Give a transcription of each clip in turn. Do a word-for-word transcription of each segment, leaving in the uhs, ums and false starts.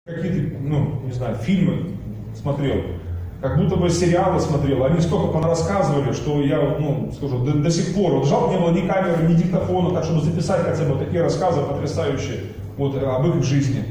какие-то, ну, не знаю, фильмы смотрел, как будто бы сериалы смотрел, они столько понарассказывали, что я, ну, скажу, до, до сих пор, вот жалко, не было ни камеры, ни диктофона, так чтобы записать хотя бы такие рассказы потрясающие вот, об их жизни.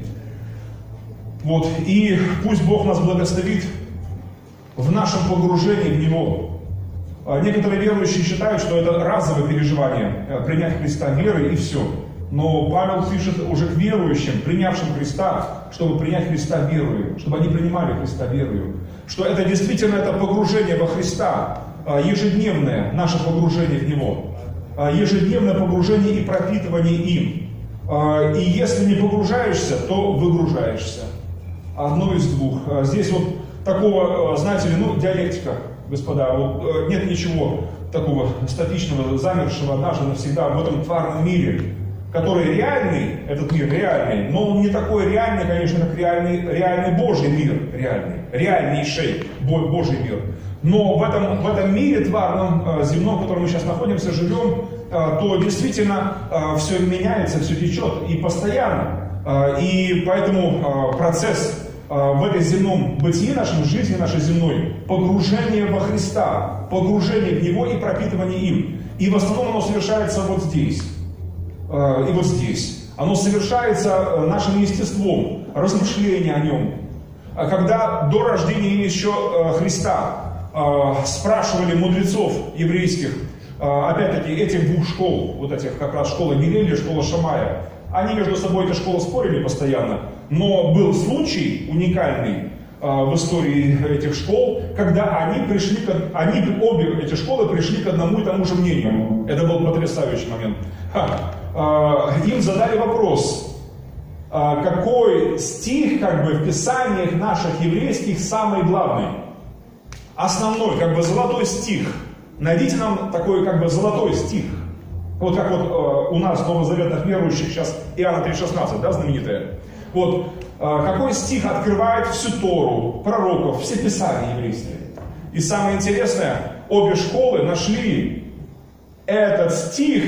Вот, и пусть Бог нас благословит в нашем погружении в Него. Некоторые верующие считают, что это разовое переживание, принять Христа верой и все. Но Павел пишет уже к верующим, принявшим Христа, чтобы принять Христа верою, чтобы они принимали Христа верою. Что это действительно это погружение во Христа, ежедневное наше погружение в Него, ежедневное погружение и пропитывание им. И если не погружаешься, то выгружаешься. Одно из двух. Здесь вот такого, знаете ли, ну, диалектика, господа, вот нет ничего такого статичного, замершего однажды навсегда в этом тварном мире, который реальный, этот мир реальный, но он не такой реальный, конечно, как реальный, реальный Божий мир, реальный, реальнейший Божий мир. Но в этом, в этом мире тварном, земном, в котором мы сейчас находимся, живем, то действительно все меняется, все течет и постоянно. И поэтому процесс в этой земном бытии нашем, жизни нашей земной, погружение во Христа, погружение в Него и пропитывание им. И в основном оно совершается вот здесь. И вот здесь. Оно совершается нашим естеством, размышления о Нем. Когда до рождения еще Христа спрашивали мудрецов еврейских, опять-таки этих двух школ, вот этих как раз школа Гилеля, школа Шамая, они между собой эти школы спорили постоянно, но был случай уникальный в истории этих школ, когда они пришли, к, они обе эти школы пришли к одному и тому же мнению. Это был потрясающий момент. Им задали вопрос, какой стих как бы в писаниях наших еврейских самый главный, основной, как бы золотой стих. Найдите нам такой как бы золотой стих. Вот как вот э, у нас новозаветных верующих сейчас Иоанна три шестнадцать, да, знаменитая. Вот э, какой стих открывает всю Тору, пророков, все писания еврейские. И самое интересное, обе школы нашли этот стих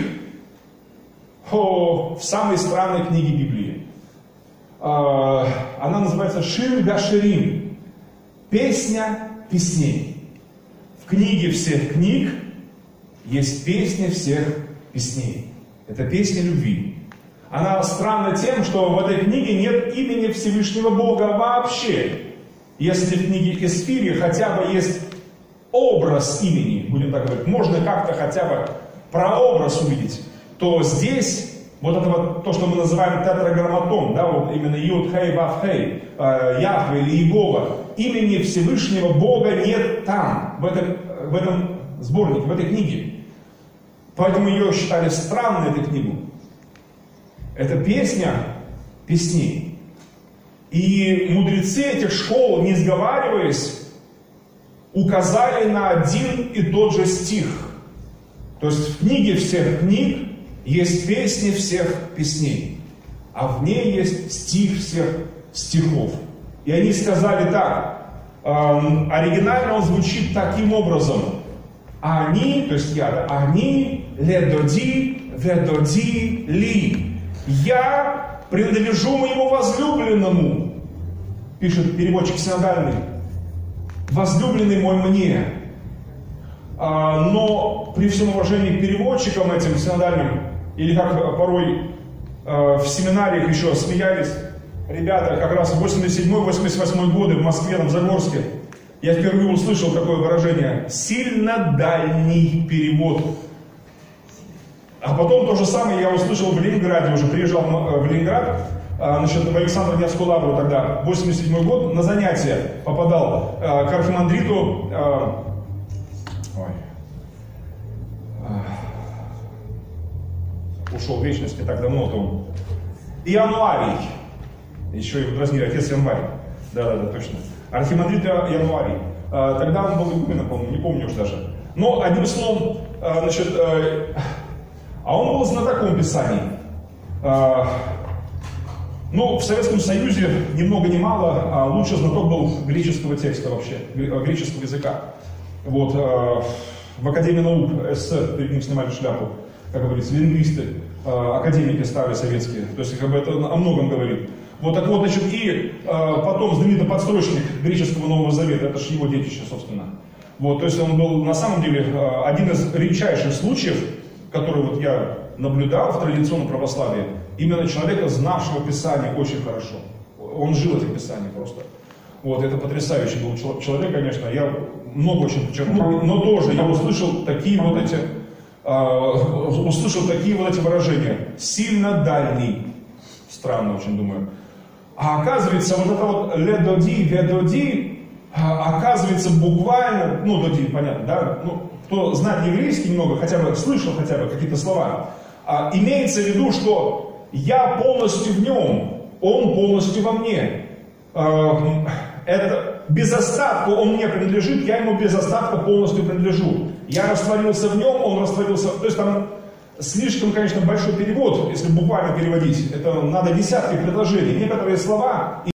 о, в самой странной книге Библии. Э, она называется Шир Гаширим, песня песней. В книге всех книг есть песня всех песней. Это песня любви. Она странна тем, что в этой книге нет имени Всевышнего Бога вообще. Если в книге Эсфири хотя бы есть образ имени, будем так говорить, можно как-то хотя бы прообраз увидеть, то здесь вот это вот то, что мы называем тетраграмматон, да, вот именно Юд, Хей, Вав, Хей, Яхве или Иегова, имени Всевышнего Бога нет там, в этом, в этом сборнике, в этой книге. Поэтому ее считали странной, эту книгу. Это песня песней. И мудрецы этих школ, не сговариваясь, указали на один и тот же стих. То есть в книге всех книг есть песни всех песней, а в ней есть стих всех стихов. И они сказали так, э, оригинально он звучит таким образом. Они, то есть я, да, они, ледоди, ведоди, ли. Я принадлежу моему возлюбленному, пишет переводчик синодальный. Возлюбленный мой мне. А, но при всем уважении к переводчикам этим синодальным, или как порой а, в семинариях еще смеялись, ребята, как раз в восемьдесят седьмой — восемьдесят восьмой годы в Москве, в Загорске, я впервые услышал такое выражение «сильно дальний перевод». А потом то же самое я услышал в Ленинграде, уже приезжал в Ленинград, значит, в Александра Невскую лавру тогда, восемьдесят седьмой год, на занятия попадал к архимандриту, ой, ушел в вечность не так давно, то Иануарий, еще его дразнили, отец Январь, да-да-да, точно. Архимандрит Януарий. Тогда он был игуменом, по-моему, не помню уж даже. Но, одним словом, значит, а он был знатоком Писаний. Ну, в Советском Союзе ни много ни мало, а лучший знаток был греческого текста вообще, греческого языка. Вот, в Академии наук СССР перед ним снимали шляпу, как говорится, лингвисты, академики старые советские. То есть, как бы это о многом говорит. Вот так вот, значит, и э, потом знаменитый подстрочник греческого Нового Завета, это же его детище, собственно. Вот, то есть он был на самом деле э, один из редчайших случаев, который вот я наблюдал в традиционном православии, именно человека, знавшего Писание очень хорошо. Он жил этим Писанием просто. Вот, это потрясающий был человек, конечно, я много очень подчеркнул, но тоже я услышал такие вот эти, э, услышал такие вот эти выражения. Сильно дальний. Странно очень, думаю. А оказывается, вот это вот ле-доди, ве-доди, оказывается буквально, ну, доди, понятно, да? Ну, кто знает еврейский немного, хотя бы слышал хотя бы какие-то слова, а, имеется в виду, что я полностью в нем, он полностью во мне. А, это без остатка он мне принадлежит, я ему без остатка полностью принадлежу. Я растворился в нем, он растворился, то есть там слишком, конечно, большой перевод, если буквально переводить, это надо десятки предложений, некоторые слова